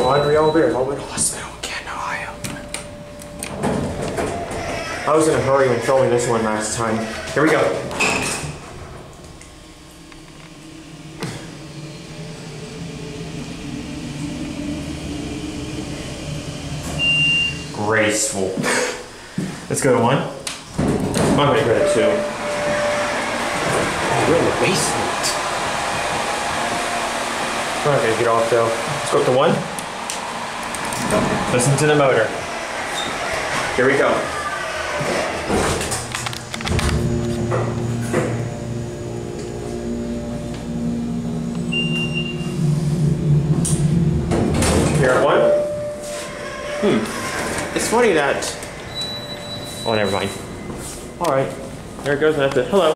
laundry all there. Oultman Hospital, Canton, Ohio. I was in a hurry when filming this one last time. Here we go. Graceful. Let's go to 1. I'm gonna go to 2. We're in the basement. I'm not gonna get off though. Let's go up to 1. Listen to the motor. Here we go. Here at 1. It's funny that... Oh, never mind. Alright. There it goes. That's it. Hello.